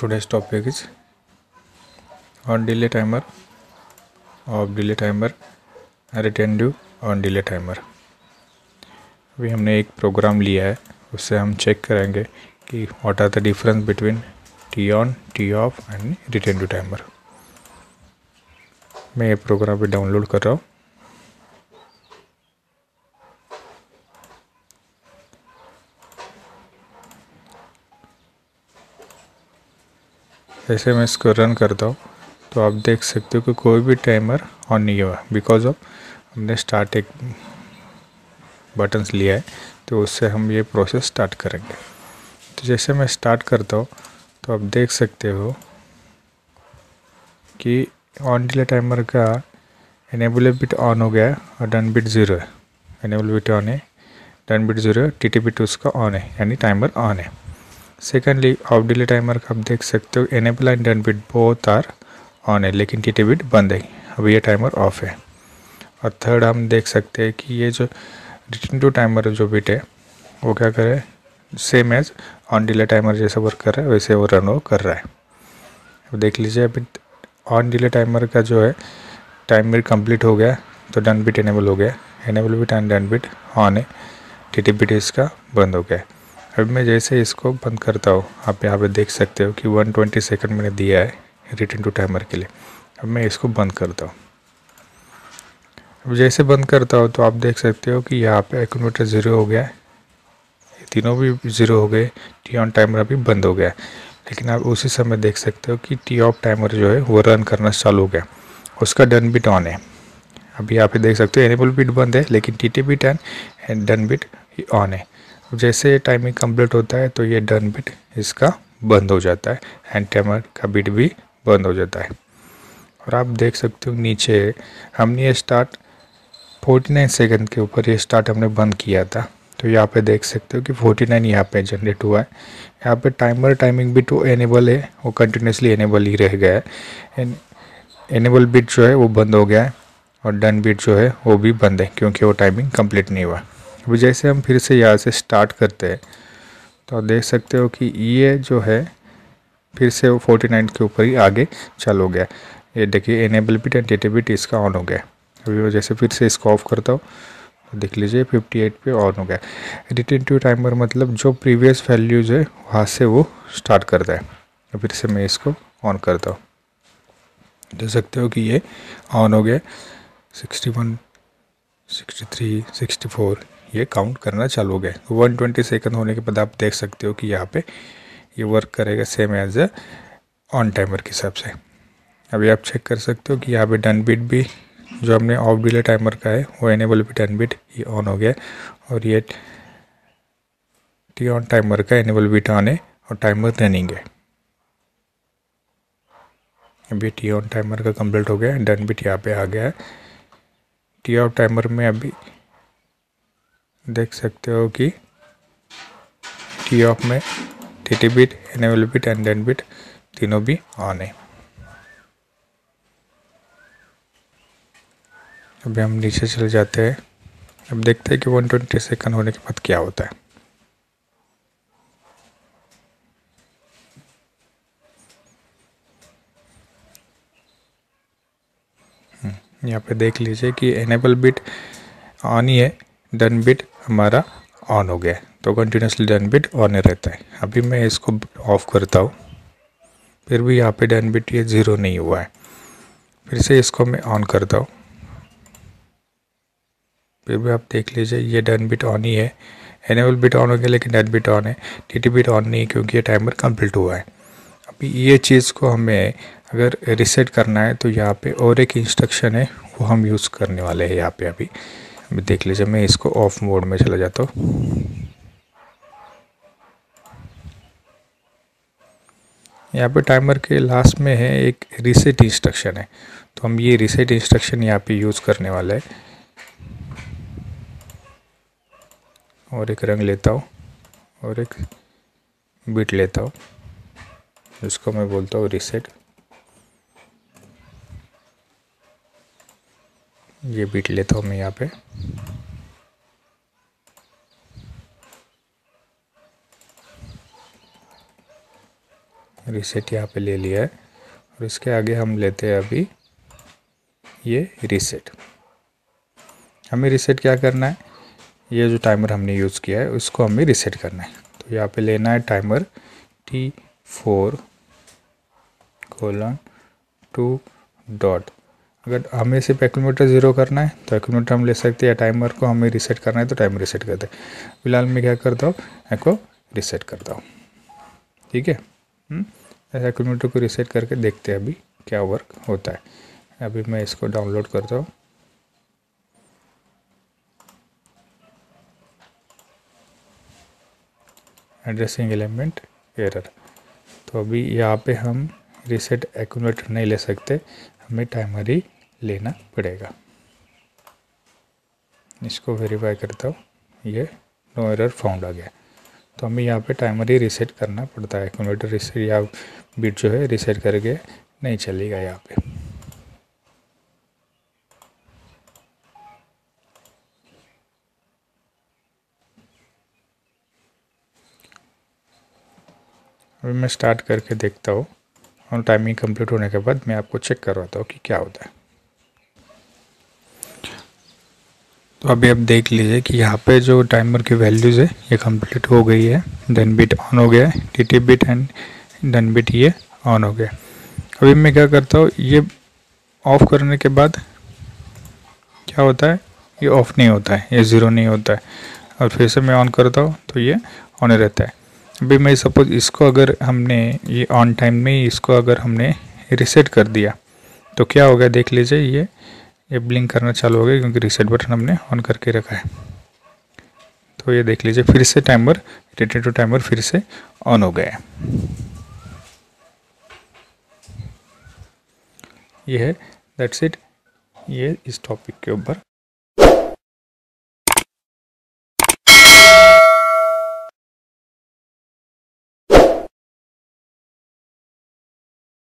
Today's topic is on delay timer, off delay timer, retentive on delay timer। अभी हमने एक programme लिया है, उससे हम चेक करेंगे कि what are the difference between T on, T off and retentive timer. मैं ये प्रोग्राम भी डाउनलोड कर रहा हूँ। जैसे मैं इसको रन करता हूँ तो आप देख सकते हो कि कोई भी टाइमर ऑन नहीं हुआ, बिकॉज ऑफ हमने स्टार्ट एक बटन्स लिया है, तो उससे हम ये प्रोसेस स्टार्ट करेंगे। तो जैसे मैं स्टार्ट करता हूँ तो आप देख सकते हो कि ऑन डिले टाइमर का इनेबल बिट ऑन हो गया है और डन बिट 0 है। इनेबल बिट ऑन है, डन बिट 0 है, टी बिट उसका ऑन है, यानी टाइमर ऑन है। सेकेंडली ऑफ डिले टाइमर का आप देख सकते हो enable and done bit both are on है, लेकिन टी बिट बंद है, अभी ये टाइमर ऑफ है। और थर्ड हम देख सकते हैं कि ये जो रिटेंटिव टाइमर जो बिट है वो क्या करे, same as on delay timer जैसा वर्क कर रहा है वैसे वो रन कर रहा है। अब देख लीजिए, अभी ऑन डिले टाइमर का जो है टाइमर कंप्लीट हो गया तो डन बिट इनेबल हो गया, enable bit and done bit on है, टी बिट इसका बंद हो गया। अब मैं जैसे इसको बंद करता हूँ, आप यहाँ पे देख सकते हो कि 120 सेकंड मैंने दिया है रिटेंटिव टाइमर के लिए। अब मैं इसको बंद करता हूँ। अब जैसे बंद करता हूँ तो आप देख सकते हो कि यहाँ पे एक्यूमुलेटर 0 हो गया है, तीनों भी 0 हो गए, टी ऑन टाइमर अभी बंद हो गया। लेकिन आप उसी समय देख सकते हो कि टी ऑफ टाइमर जो है वो रन करना चालू हो गया, उसका डन बिट ऑन है। अभी यहाँ पे देख सकते हो एनेबल बिट बंद है, लेकिन T bit and done bit on है। जैसे टाइमिंग कंप्लीट होता है तो ये डन बिट इसका बंद हो जाता है एंड टाइमर का बिट भी बंद हो जाता है। और आप देख सकते हो नीचे हमने ये स्टार्ट 49 सेकंड के ऊपर ये स्टार्ट हमने बंद किया था, तो यहाँ पे देख सकते हो कि 49 यहाँ पे जनरेट हुआ है। यहाँ पे टाइमर टाइमिंग बिट वो एनेबल है, वो कंटिन्यूसली एनेबल ही रह गया है। एनेबल बिट जो है वो बंद हो गया है और डन बिट जो है वो भी बंद है, क्योंकि वो टाइमिंग कंप्लीट नहीं हुआ। अभी जैसे हम फिर से यहाँ से स्टार्ट करते हैं तो आप देख सकते हो कि ये जो है फिर से वो 49 के ऊपर ही आगे चालू हो गया। ये देखिए enable bit and data bit इसका ऑन हो गया। अभी जैसे फिर से इसको ऑफ करता हूँ तो देख लीजिए 58 पे ऑन हो गया। रिटेंटिव टाइमर मतलब जो प्रीवियस वैल्यूज है वहाँ से वो स्टार्ट करता है। फिर से मैं इसको ऑन करता हूँ, देख सकते हो कि ये ऑन हो गया। 61, 63, 64 ये काउंट करना चालू हो गया। 120 सेकंड होने के बाद आप देख सकते हो कि यहाँ पे ये वर्क करेगा same as a on timer के हिसाब से। अभी आप चेक कर सकते हो कि यहाँ पे डन बिट भी जो हमने ऑफ डिले टाइमर का है वो एनेबल बिट डन बिट ये ऑन हो गया, और ये टी ऑन टाइमर का एनेबल बिट ऑन है और टाइमर रनिंग है। अभी टी ऑन टाइमर का कंप्लीट हो गया, डन बिट यहाँ पे आ गया है। टी ऑफ टाइमर में अभी देख सकते हो कि टी ऑफ में T bit, enable bit and done bit तीनों भी ऑन है। अभी हम नीचे चले जाते हैं, अब देखते हैं कि 120 सेकंड होने के बाद क्या होता है। यहाँ पे देख लीजिए कि एनेबल बिट ऑन ही है, डन बिट हमारा ऑन हो गया है, तो कंटिन्यूसली डन बिट ऑन रहता है। अभी मैं इसको ऑफ करता हूँ, फिर भी यहाँ पे डन बिट ये 0 नहीं हुआ है। फिर से इसको मैं ऑन करता हूँ, फिर भी आप देख लीजिए ये डन बिट ऑन ही है, एनेबल बिट ऑन हो गया लेकिन डन बिट ऑन है, टी बिट ऑन नहीं क्योंकि ये टाइमर कंप्लीट हुआ है। अभी ये चीज़ को हमें अगर रिसेट करना है तो यहाँ पे और एक इंस्ट्रक्शन है वो हम यूज़ करने वाले हैं यहाँ पे। अभी देख लीजिए, मैं इसको ऑफ मोड में चला जाता हूँ। यहाँ पे टाइमर के लास्ट में है एक रीसेट इंस्ट्रक्शन है, तो हम ये रीसेट इंस्ट्रक्शन यहाँ पे यूज़ करने वाले हैं। और एक रंग लेता हूँ और एक बिट लेता हूँ, जिसको मैं बोलता हूँ रीसेट। ये बिट लेता हूँ मैं यहाँ पे, रीसेट यहाँ पे ले लिया है और इसके आगे हम लेते हैं अभी ये रीसेट। हमें रीसेट क्या करना है, ये जो टाइमर हमने यूज़ किया है उसको हमें रीसेट करना है। तो यहाँ पे लेना है टाइमर T4:2 डॉट। अगर हमें सिर्फ एक्यूमुलेटर 0 करना है तो एक्यूमुलेटर हम ले सकते हैं, टाइमर को हमें रीसेट करना है तो टाइमर रीसेट करते हैं। फिलहाल मैं क्या करता हूँ, इसको रीसेट करता हूँ। ठीक है, ऐसा एक्यूमुलेटर को रीसेट करके देखते हैं अभी क्या वर्क होता है। अभी मैं इसको डाउनलोड करता हूँ। Addressing element error. तो अभी यहाँ पे हम रीसेट एक्यूमुलेटर नहीं ले सकते, हमें टाइमर ही लेना पड़ेगा। इसको वेरीफाई करता हूँ, ये नो एरर फाउंड आ गया। तो हमें यहाँ पे टाइमर ही रीसेट करना पड़ता है। एक्यूमुलेटर रीसेट या बिट जो है रीसेट करके नहीं चलेगा यहाँ पे। अभी मैं स्टार्ट करके देखता हूँ और टाइमिंग कंप्लीट होने के बाद मैं आपको चेक करवाता हूँ कि क्या होता है। तो अभी आप देख लीजिए कि यहाँ पे जो टाइमर की वैल्यूज़ है ये कंप्लीट हो गई है। डन बिट ऑन हो गया है, TT bit and done bit ये ऑन हो गया। अभी मैं क्या करता हूँ, ये ऑफ करने के बाद क्या होता है, ये ऑफ नहीं होता है, ये ज़ीरो नहीं होता है। और फिर से मैं ऑन करता हूँ तो ये ऑन रहता है। अभी मैं सपोज इसको अगर हमने ये ऑन टाइम में ही इसको अगर हमने रीसेट कर दिया तो क्या होगा, देख लीजिए ये ब्लिंक करना चालू हो गया क्योंकि रीसेट बटन हमने ऑन करके रखा है। तो ये देख लीजिए फिर से टाइमर रोटेट टू टाइमर फिर से ऑन हो गया है। ये है, दैट्स इट। ये इस टॉपिक के ऊपर